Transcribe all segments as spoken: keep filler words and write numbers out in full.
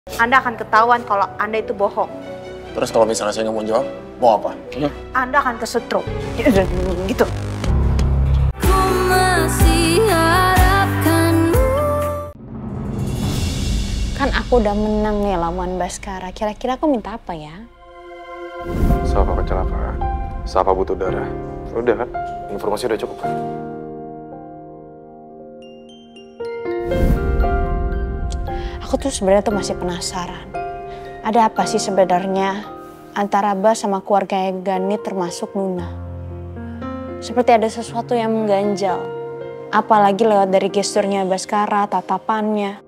Anda akan ketahuan kalau Anda itu bohong. Terus kalau misalnya saya nggak mau jawab, mau apa? Hmm? Anda akan kesetrum. Gitu. Ku masih harapkanmu. Kan aku udah menang nih lawan Baskara. Kira-kira aku minta apa ya? Safa kecelakaan. Safa butuh darah. Udah kan? Informasi udah cukup. Aku tuh sebenarnya tuh masih penasaran. Ada apa sih sebenarnya antara Bas sama keluarga Gani termasuk Nuna? Seperti ada sesuatu yang mengganjal. Apalagi lewat dari gesturnya Baskara, tatapannya.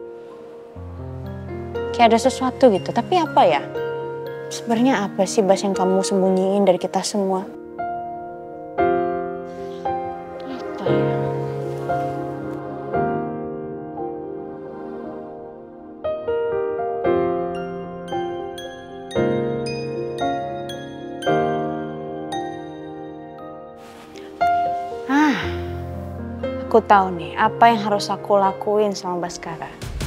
Kayak ada sesuatu gitu, tapi apa ya? Sebenarnya apa sih Bas yang kamu sembunyiin dari kita semua? Apa ya? Ah, aku tahu nih apa yang harus aku lakuin sama Baskara.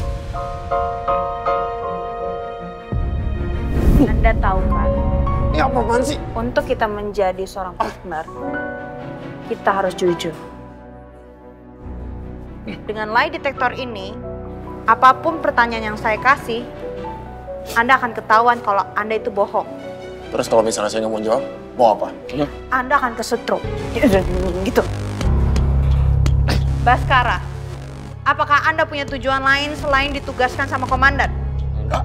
Anda tahu kan? Ini apaan sih? Untuk kita menjadi seorang partner, kita harus jujur. Dengan lie detector ini, apapun pertanyaan yang saya kasih, Anda akan ketahuan kalau Anda itu bohong. Terus kalau misalnya saya nggak mau jawab, mau apa? Hmm? Anda akan kesetrum. Gitu. Baskara, apakah Anda punya tujuan lain selain ditugaskan sama komandan? Enggak.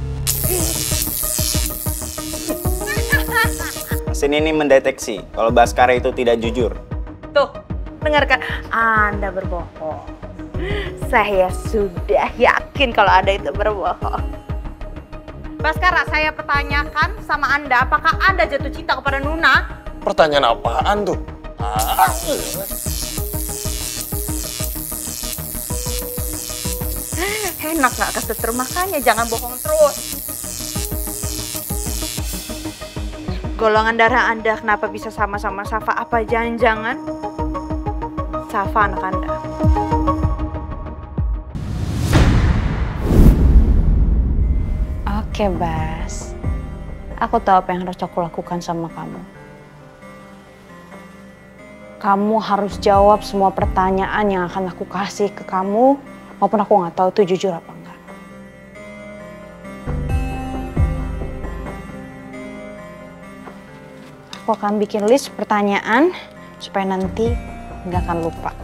Mesin ini mendeteksi kalau Baskara itu tidak jujur. Tuh, dengarkan. Anda berbohong. Saya sudah yakin kalau Anda itu berbohong. Baskara, saya pertanyakan sama Anda, apakah Anda jatuh cinta kepada Nuna? Pertanyaan apaan tuh? Ah. Enak nggak kesetrum, makanya jangan bohong terus. Golongan darah Anda kenapa bisa sama-sama Safa? Apa jangan-jangan Safa anak Anda? Oke Bas, aku tahu apa yang harus aku lakukan sama kamu. Kamu harus jawab semua pertanyaan yang akan aku kasih ke kamu, maupun aku nggak tahu itu jujur apa enggak. Aku akan bikin list pertanyaan supaya nanti nggak akan lupa.